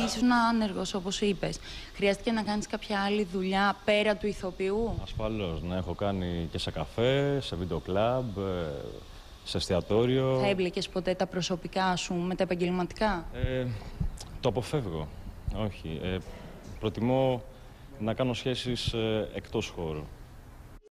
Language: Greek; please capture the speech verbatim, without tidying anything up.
ήσουν άνεργος, όπως είπες, χρειάστηκε να κάνεις κάποια άλλη δουλειά πέρα του ηθοποιού? Ασφαλώς, ναι, έχω κάνει και σε καφέ, σε βίντεο κλαμπ, σε εστιατόριο. Θα έμπλεκες ποτέ τα προσωπικά σου με τα επαγγελματικά? Ε, το αποφεύγω. Όχι. Ε, προτιμώ να κάνω σχέσεις ε, εκτός χώρου.